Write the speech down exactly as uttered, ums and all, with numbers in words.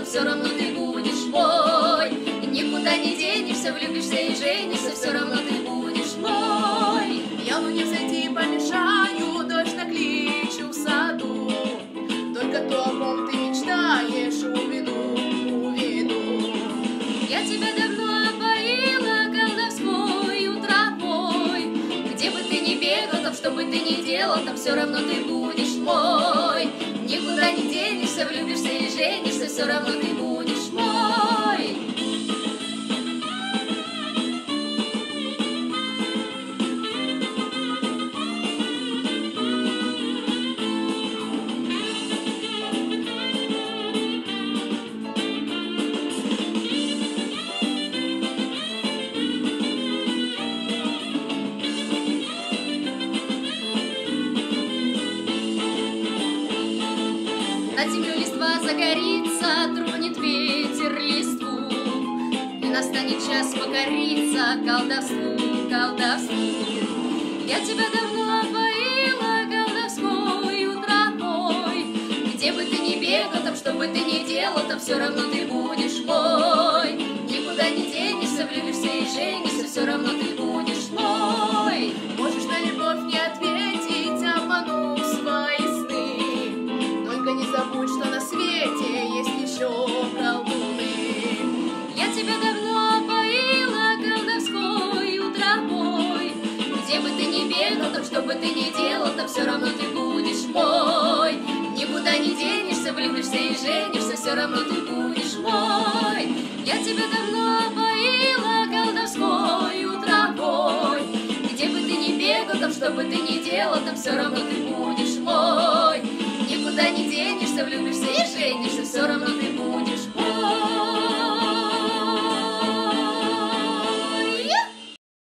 все равно ты будешь мой. Никуда не денешься, влюбишься и женишься, все равно ты будешь мой. Я луне взойти помешаю, дождь накличу в саду. Только то, о ком ты мечтаешь, уведу, уведу. Я тебя давно опоила колдовской травой. Где бы ты ни бегал, там что бы ты ни делал, там все равно ты будешь мой. Никуда не денешься, влюбишься и женишься, все равно ты будешь мой. Над землю листва загорится, тронет ветер листву, и настанет час покориться колдовству, колдовству. Я тебя давно опоила колдовской травой. Где бы ты ни бегал, там что бы ты ни делал, там все равно ты будешь мой. Никуда не денешься, влюбишься и женишься, все равно ты будешь мой. Можешь на любовь не ответить, обманув свои сны. Только не забудь, что на свете есть еще колдуны. Я тебя давно опоила колдовской травой. Где бы ты ни бегал, там что бы ты ни делал, там все равно ты будешь мой. Никуда не денешься, влюбишься и женишься, все равно ты будешь мой. Я тебя давно опоила колдовской травой. Где бы ты ни бегал, там что бы ты ни делал, там все равно ты будешь мой. Никуда не денешься, влюбишься и женишься, все равно